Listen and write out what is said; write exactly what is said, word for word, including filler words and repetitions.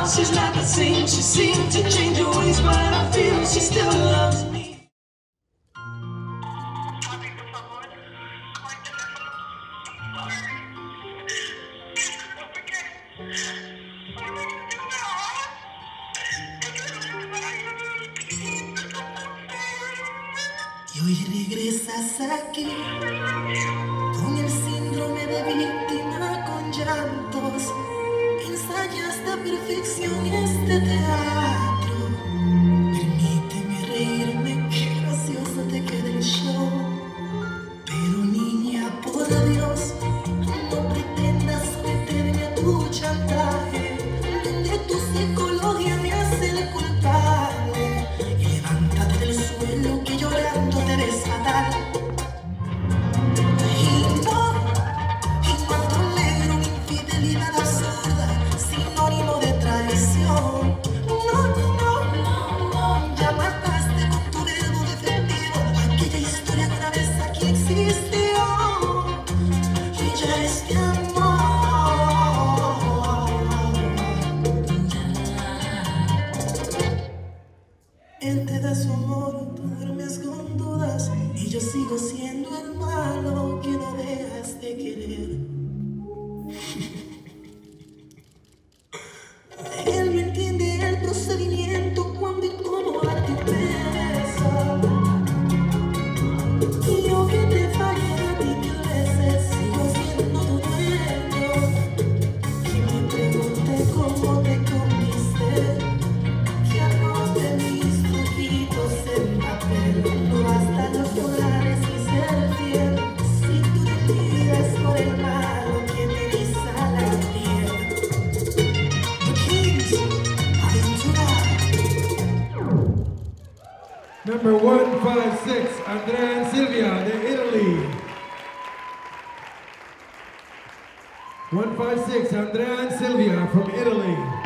she's not the same. She seemed to change her ways, but I feel she still loves me. Y hoy regresas aquí con el síndrome de víctima, con llantos. Ensayas a perfección este teatro. Permíteme reírme, qué gracioso te queda el show. Pero niña, por Dios, no pretendas meterme a tu chantaje, donde tu psicología me hace el culpable. Y levántate del suelo que llorando te ves fatal. Y no, y no tolero una infidelidad absurda, sinónimo de traición. No, no, no, no, ya mataste con tu verbo defendido aquella historia que una vez aquí existió. Y ya este amor, él te da su amor, tú duermes con dudas, y yo sigo siendo el malo que no dejas de querer. Él no entiende el procedimiento cuando y cómo a ti te besa. Y yo que te fallé a ti mil veces, sigo siendo tu dueño. Que me pregunte cómo te comiste, que arroz de mis ojitos en papel. No bastan los dólares y ser fiel, si tú te tiras por el malo que te eriza la piel. The Kings, Aventura. Number one five six, Andrea and Silvia de Italy. one five six, Andrea and Silvia from Italy.